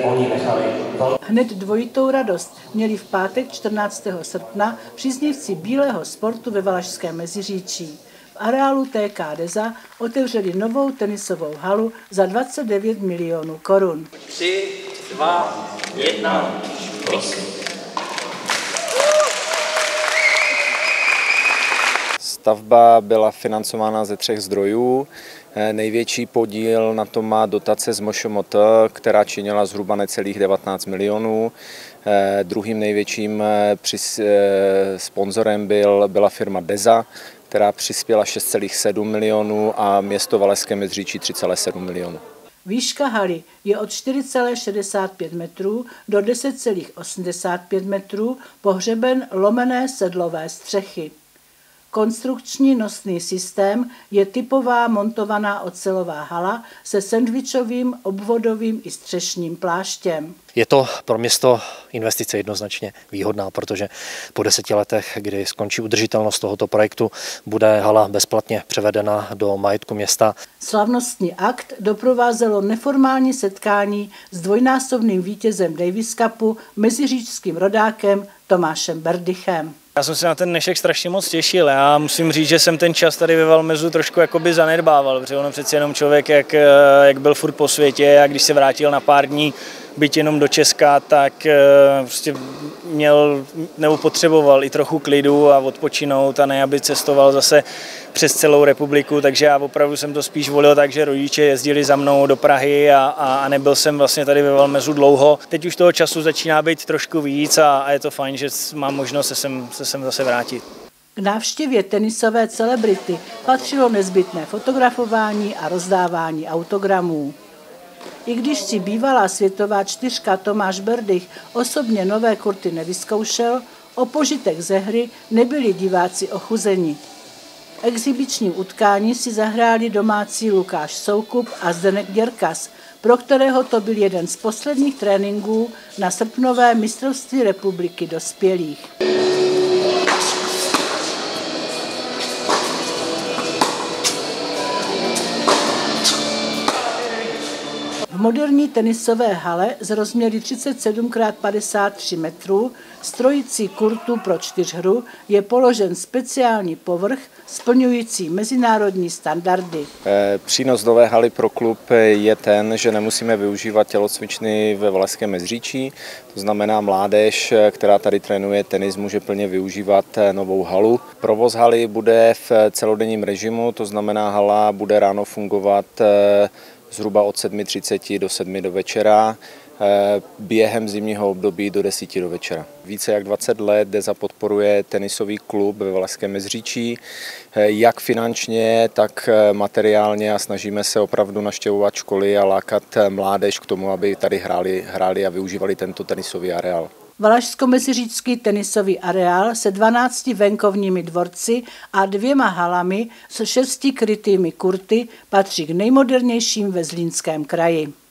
oni nechali. Hned dvojitou radost měli v pátek 14. srpna příznivci bílého sportu ve Valašském Meziříčí. V areálu TK Deza otevřeli novou tenisovou halu za 29 milionů korun. 3, 2, 1, prosím. Stavba byla financována ze 3 zdrojů. Největší podíl na to má dotace z MŠMT, která činila zhruba necelých 19 milionů. Druhým největším sponzorem byla firma Deza, která přispěla 6,7 milionů a město Valašské Meziříčí 3,7 milionů. Výška haly je od 4,65 metrů do 10,85 metrů, pohřeben lomené sedlové střechy. Konstrukční nosný systém je typová montovaná ocelová hala se sendvičovým, obvodovým i střešním pláštěm. Je to pro město investice jednoznačně výhodná, protože po 10 letech, kdy skončí udržitelnost tohoto projektu, bude hala bezplatně převedena do majetku města. Slavnostní akt doprovázelo neformální setkání s dvojnásobným vítězem Davis Cupu, meziříčským rodákem Tomášem Berdychem. Já jsem se na ten dnešek strašně moc těšil. Já musím říct, že jsem ten čas tady ve Valmezu trošku jakoby zanedbával, protože ono přeci jenom člověk, jak byl furt po světě a když se vrátil na pár dní, byť jenom do Česka, tak prostě potřeboval i trochu klidu a odpočinout a ne, aby cestoval zase přes celou republiku, takže já opravdu jsem to spíš volil tak, že rodiče jezdili za mnou do Prahy a nebyl jsem vlastně tady ve Valmezu dlouho. Teď už toho času začíná být trošku víc a je to fajn, že mám možnost se sem zase vrátit. K návštěvě tenisové celebrity patřilo nezbytné fotografování a rozdávání autogramů. I když si bývalá světová čtyřka Tomáš Berdych osobně nové kurty nevyzkoušel, o požitek ze hry nebyli diváci ochuzeni. Exibiční utkání si zahráli domácí Lukáš Soukup a Zdeněk Děrkas, pro kterého to byl jeden z posledních tréninků na srpnové mistrovství republiky dospělých. V moderní tenisové hale z rozměry 37x53 metrů s trojicí kurtů pro čtyřhru je položen speciální povrch splňující mezinárodní standardy. Přínos nové haly pro klub je ten, že nemusíme využívat tělocvičny ve Valašském Meziříčí. To znamená, mládež, která tady trénuje tenis, může plně využívat novou halu. Provoz haly bude v celodenním režimu, to znamená, hala bude ráno fungovat zhruba od 7:30 do 7 do večera, během zimního období do 10 do večera. Více jak 20 let Deza podporuje tenisový klub ve Valašském Meziříčí, jak finančně, tak materiálně a snažíme se opravdu navštěvovat školy a lákat mládež k tomu, aby tady hráli a využívali tento tenisový areál. Valašsko-meziříčský tenisový areál se 12 venkovními dvorci a 2 halami s 6 krytými kurty patří k nejmodernějším ve Zlínském kraji.